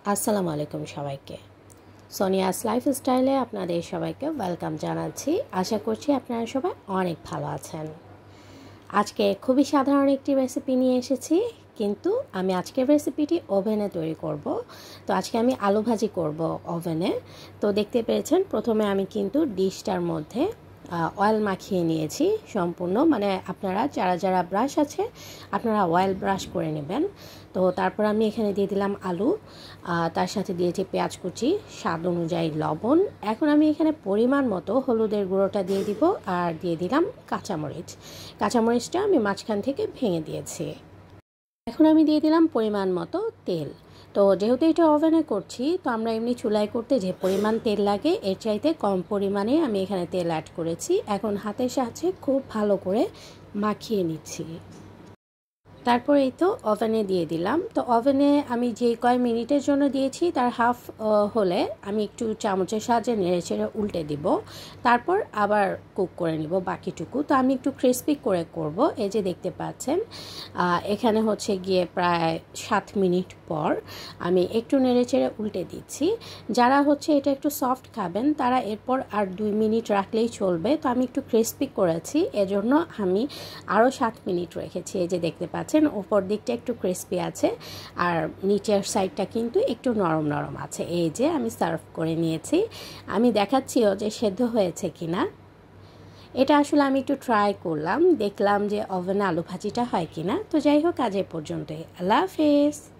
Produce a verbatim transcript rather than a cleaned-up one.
আসসালামু আলাইকুম সবাইকে। সোনিয়াস লাইফস্টাইলে আপনাদের সবাইকে ওয়েলকাম জানাচ্ছি। আশা করছি আপনারা সবাই অনেক ভালো আছেন। আজকে খুবই সাধারণ একটি রেসিপি নিয়ে এসেছি, কিন্তু আমি আজকের রেসিপিটি ওভেনে তৈরি করব। তো আজকে আমি আলু ভাজি করব ওভেনে। তো দেখতে পেয়েছেন, প্রথমে আমি কিন্তু ডিশটার মধ্যে অয়েল মাখিয়ে নিয়েছি সম্পূর্ণ, মানে আপনারা যারা যারা ব্রাশ আছে আপনারা অয়েল ব্রাশ করে নেবেন। তো তারপর আমি এখানে দিয়ে দিলাম আলু, তার সাথে দিয়েছি পেঁয়াজ কুচি, স্বাদ অনুযায়ী লবণ। এখন আমি এখানে পরিমাণ মতো হলুদের গুঁড়োটা দিয়ে দিব, আর দিয়ে দিলাম কাঁচামরিচ। কাঁচামরিচটা আমি মাঝখান থেকে ভেঙে দিয়েছি। এখন আমি দিয়ে দিলাম পরিমাণ মতো তেল। তো যেহেতু এটা ওভেনে করছি, তো আমরা এমনি চুলায় করতে যে পরিমাণ তেল লাগে এর চাইতে কম পরিমাণে আমি এখানে তেল অ্যাড করেছি। এখন হাতের সাহায্যে খুব ভালো করে মাখিয়ে নিচ্ছি। তারপর এই তো ওভেনে দিয়ে দিলাম। তো ওভেনে আমি যে কয় মিনিটের জন্য দিয়েছি তার হাফ হলে আমি একটু চামচের সাহায্যে নেড়ে চেড়ে উল্টে দিব, তারপর আবার কুক করে নিব বাকিটুকু। তো আমি একটু ক্রিস্পি করে করব। এই যে দেখতে পাচ্ছেন, এখানে হচ্ছে গিয়ে প্রায় সাত মিনিট পর আমি একটু নেড়ে চেড়ে উল্টে দিচ্ছি। যারা হচ্ছে এটা একটু সফট খাবেন তারা এরপর আর দুই মিনিট রাখলেই চলবে। তো আমি একটু ক্রিস্পি করেছি, এজন্য আমি আরও সাত মিনিট রেখেছি। এই যে দেখতে পাচ্ছেন উপর দিকটা একটু ক্রিস্পি আছে আর নিচের সাইডটা কিন্তু একটু নরম নরম আছে। এই যে আমি সার্ভ করে নিয়েছি। আমি দেখাচ্ছিও যে সেদ্ধ হয়েছে কিনা। এটা আসলে আমি একটু ট্রাই করলাম, দেখলাম যে ওভেনে আলু ভাজিটা হয় কিনা। তো যাই হোক, আজ এ পর্যন্তই। আল্লাহ হাফেজ।